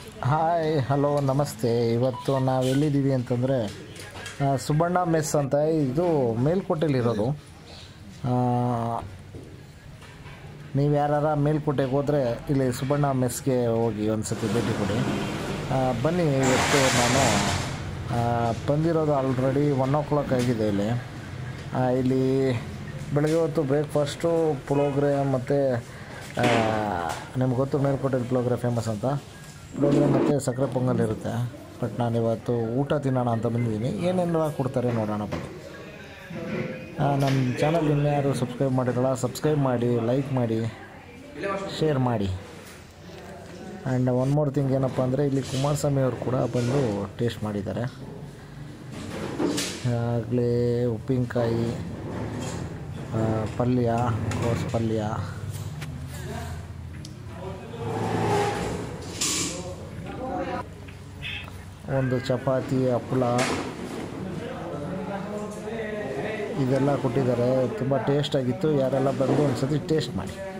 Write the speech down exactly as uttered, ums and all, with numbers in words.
Hi hello ನಮಸ್ತೆ. ಇವತ್ತು ನಾವು ಎಲ್ಲಿದ್ದೀವಿ ಅಂತಂದರೆ ಸುಬ್ಬಣ್ಣ ಮೆಸ್ ಅಂತ, ಇದು ಮೇಲ್ಕೋಟೆಯಲ್ಲಿರೋದು. ನೀವು ಯಾರಾರ ಮೇಲ್ಕೋಟೆಗೆ ಹೋದರೆ ಇಲ್ಲಿ ಸುಬ್ಬಣ್ಣ ಮೆಸ್ಗೆ ಹೋಗಿ ಒಂದು ಸತಿ ಭೇಟಿ ಕೊಡಿ. ಬನ್ನಿ. ಇವತ್ತು ನಾನು ಬಂದಿರೋದು ಆಲ್ರೆಡಿ ಒನ್ ಓ ಕ್ಲಾಕ್ ಆಗಿದೆ. ಇಲ್ಲಿ ಇಲ್ಲಿ ಬೆಳಗ್ಗೆ ಹೊತ್ತು ಬ್ರೇಕ್ಫಾಸ್ಟು ಪುಳೋಗ್ರೆ ಮತ್ತು ನಿಮ್ಗೆ ಗೊತ್ತು ಮೇಲ್ಕೋಟೆಯಲ್ಲಿ ಪುಳೋಗ್ರೆ ಫೇಮಸ್ ಅಂತ. ಪುಳೋಗ್ರೆ ಮತ್ತು ಸಕ್ಕರೆ ಪೊಂಗಲ್ ಇರುತ್ತೆ. ಬಟ್ ನಾನು ಇವತ್ತು ಊಟ ತಿನ್ನೋಣ ಅಂತ ಬಂದಿದ್ದೀನಿ. ಏನೇನು ಕೊಡ್ತಾರೆ ನೋಡೋಣ ಬನ್ನಿ. ನನ್ನ ಚಾನಲ್ ಇನ್ಯಾರು ಸಬ್ಸ್ಕ್ರೈಬ್ ಮಾಡಿರಲ್ಲ, ಸಬ್ಸ್ಕ್ರೈಬ್ ಮಾಡಿ, ಲೈಕ್ ಮಾಡಿ, ಶೇರ್ ಮಾಡಿ. ಆ್ಯಂಡ್ ಒನ್ ಮೋರ್ ಥಿಂಗ್ ಏನಪ್ಪ ಅಂದರೆ, ಇಲ್ಲಿ ಕುಮಾರಸ್ವಾಮಿ ಅವರು ಕೂಡ ಬಂದು ಟೇಸ್ಟ್ ಮಾಡಿದ್ದಾರೆ. ಆಗಲೇ ಉಪ್ಪಿನಕಾಯಿ, ಪಲ್ಯ, ಕೋಸ್ ಪಲ್ಯ, ಒಂದು ಚಪಾತಿ, ಹಪ್ಪಳ ಇದೆಲ್ಲ ಕೊಟ್ಟಿದ್ದಾರೆ. ತುಂಬ ಟೇಸ್ಟಾಗಿತ್ತು. ಯಾರೆಲ್ಲ ಬಂದು ಒಂದು ಸತಿ ಟೇಸ್ಟ್ ಮಾಡಿ.